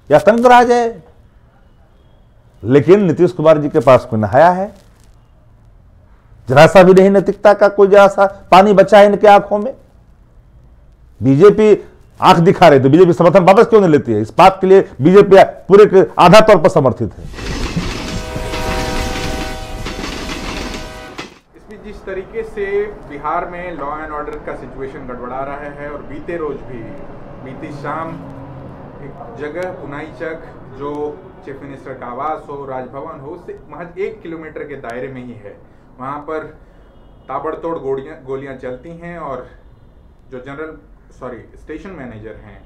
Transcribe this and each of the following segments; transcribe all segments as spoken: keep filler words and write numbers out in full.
यह आतंक राज है। लेकिन नीतीश कुमार जी के पास कोई नहाया है, जरा सा भी नहीं नैतिकता का कोई जरा सा पानी बचा है इनके आंखों में। बीजेपी आंख दिखा रही तो बीजेपी समर्थन वापस क्यों नहीं लेती है? इस बात के लिए बीजेपी पूरे आधा तौर पर समर्थित है। इसमें जिस तरीके से बिहार में लॉ एंड ऑर्डर का सिचुएशन गड़बड़ा रहा है और बीते रोज भी बीती शाम एक जगह पुनाईचक जो चीफ मिनिस्टर का आवास हो, राजभवन हो, उससे महज एक किलोमीटर के दायरे में ही है, वहाँ पर ताबड़तोड़ गोलियां गोलियां चलती हैं और जो जनरल सॉरी स्टेशन मैनेजर हैं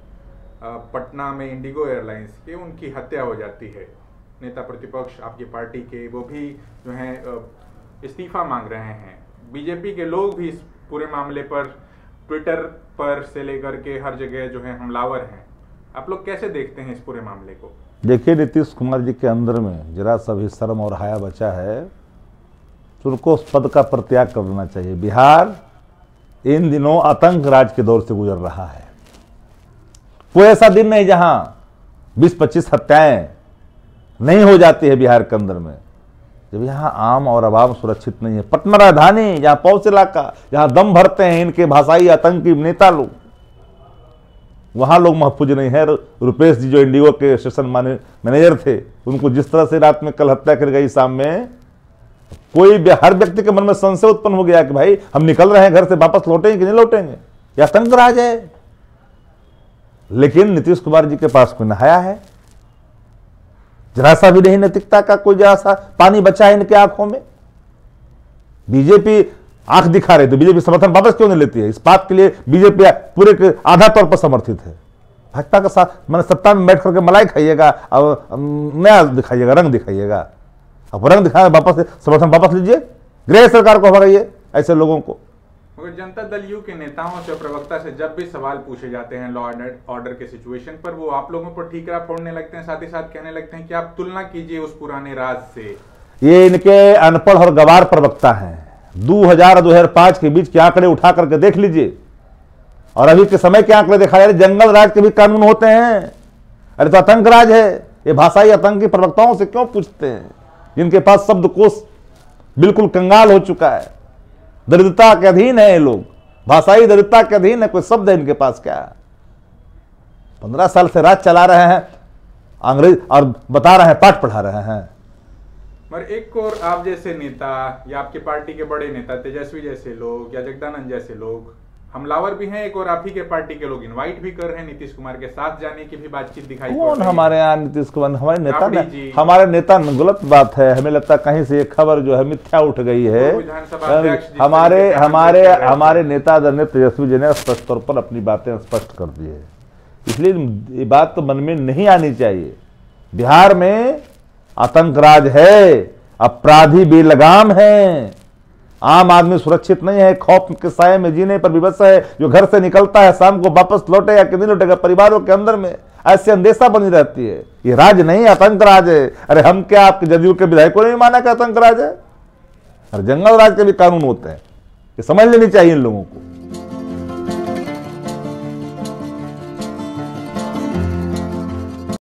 पटना में इंडिगो एयरलाइंस के, उनकी हत्या हो जाती है। नेता प्रतिपक्ष आपकी पार्टी के वो भी जो हैं इस्तीफा मांग रहे हैं। बीजेपी के लोग भी इस पूरे मामले पर ट्विटर पर से लेकर के हर जगह जो है हमलावर हैं। आप लोग कैसे देखते हैं इस पूरे मामले को? देखिए, नीतीश कुमार जी के अंदर में जरा सा भी शर्म और हया बचा है तो उनको उस पद का परित्याग कर देना चाहिए। बिहार इन दिनों आतंक राज के दौर से गुजर रहा है। कोई ऐसा दिन नहीं जहां बीस पच्चीस हत्याएं नहीं हो जाती है बिहार के अंदर में, जब यहां आम और आवाम सुरक्षित नहीं है। पटना राजधानी, जहां पौष इलाका, जहां दम भरते हैं इनके भाषाई आतंकी नेता लोग, वहां लोग महफूज नहीं है। रुपेश जी जो इंडिगो के स्टेशन मैनेजर थे, उनको जिस तरह से रात में कल हत्या कर गई शाम में, कोई हर व्यक्ति के मन में संशय उत्पन्न हो गया कि भाई हम निकल रहे हैं घर से, वापस लौटेंगे कि नहीं लौटेंगे? यह आतंक राज है। लेकिन नीतीश कुमार जी के पास कोई नहाया है, जरा सा भी नहीं नैतिकता का कोई जरा सा पानी बचा है इनके आंखों में। बीजेपी आंख दिखा रही तो बीजेपी समर्थन वापस क्यों नहीं लेती है? इस बात के लिए बीजेपी पूरे आधा तौर पर समर्थित है। भाजपा के साथ मैंने सत्ता में बैठ करके मलाई खाइएगा और नया दिखाइएगा, रंग दिखाइएगा। अब रंग दिखाए वापस समर्थन वापस लीजिए, गृह सरकार को भगाइए ऐसे लोगों को। मगर जनता दल यू के नेताओं से, प्रवक्ता से जब भी सवाल पूछे जाते हैं लॉ एंड ऑर्डर के सिचुएशन पर, वो आप लोगों पर ठीकरा फोड़ने लगते हैं, साथ ही साथ कहने लगते हैं कि आप तुलना कीजिए उस पुराने राज से। ये इनके अनपढ़ और गवार प्रवक्ता हैं। दो हजार और दो हजार पांच के बीच के आंकड़े उठा करके देख लीजिए और अभी के समय के आंकड़े दिखाया। जंगल राज के भी कानून होते हैं। अरे तो आतंक राज है। ये भाषाई आतंकी प्रवक्ताओं से क्यों पूछते हैं, जिनके पास शब्दकोश बिल्कुल कंगाल हो चुका है? दरिद्रता के अधीन है ये लोग, भाषाई दरिद्रता के अधीन है। कोई शब्द है इनके पास क्या? पंद्रह साल से राज चला रहे हैं अंग्रेज और बता रहे हैं, पाठ पढ़ा रहे हैं। मगर एक और आप जैसे नेता या आपकी पार्टी के बड़े नेता तेजस्वी जैसे लोग या जगदानंद जैसे लोग हमलावर भी हैं। एक और आप ही के पार्टी के लोग इनवाइट भी कर रहे हैं नीतीश कुमार के साथ जाने की भी बातचीत दिखाई पड़ रही है। कौन हमारे यहाँ नीतीश कुमार? हमारे नेता ने, हमारे नेता गलत बात है। हमें लगता है कहीं से ये खबर जो है मिथ्या उठ गई है। हमारे हमारे हमारे नेता आदरणीय तेजस्वी जी ने स्पष्ट तौर पर अपनी बातें स्पष्ट कर दी है, इसलिए ये बात तो मन में नहीं आनी चाहिए। बिहार में आतंक राज है, अपराधी बेलगाम है, आम आदमी सुरक्षित नहीं है, खौफ के साए में जीने पर विवश है। जो घर से निकलता है शाम को वापस लौटेगा कि नहीं लौटेगा, परिवारों के अंदर में ऐसी अंदेशा बनी रहती है। ये राज नहीं, आतंक राज है। अरे हम क्या आपके जदयू के विधायकों ने भी माना कि आतंक राज है? अरे जंगल राज के भी कानून होते हैं, ये समझ लेनी चाहिए इन लोगों को।